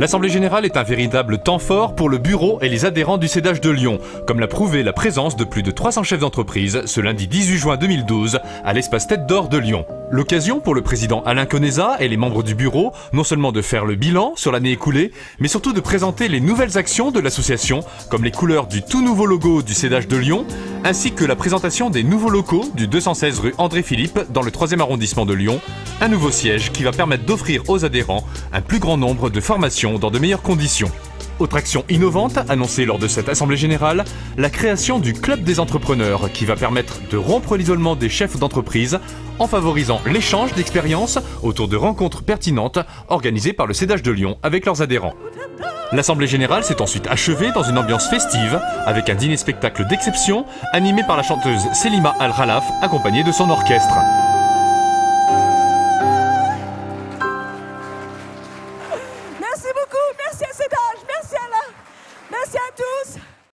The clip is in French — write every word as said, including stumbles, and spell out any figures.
L'Assemblée Générale est un véritable temps fort pour le bureau et les adhérents du Cédage de Lyon, comme l'a prouvé la présence de plus de trois cents chefs d'entreprise ce lundi dix-huit juin deux mille douze à l'espace Tête d'Or de Lyon. L'occasion pour le président Alain Conesa et les membres du bureau, non seulement de faire le bilan sur l'année écoulée, mais surtout de présenter les nouvelles actions de l'association, comme les couleurs du tout nouveau logo du Cédage de Lyon, ainsi que la présentation des nouveaux locaux du deux cent seize rue André-Philippe dans le troisième arrondissement de Lyon, un nouveau siège qui va permettre d'offrir aux adhérents un plus grand nombre de formations dans de meilleures conditions. Autre action innovante annoncée lors de cette Assemblée Générale, la création du Club des entrepreneurs qui va permettre de rompre l'isolement des chefs d'entreprise en favorisant l'échange d'expériences autour de rencontres pertinentes organisées par le Cédage de Lyon avec leurs adhérents. L'Assemblée Générale s'est ensuite achevée dans une ambiance festive avec un dîner-spectacle d'exception animé par la chanteuse Selima Al-Khalaf accompagnée de son orchestre.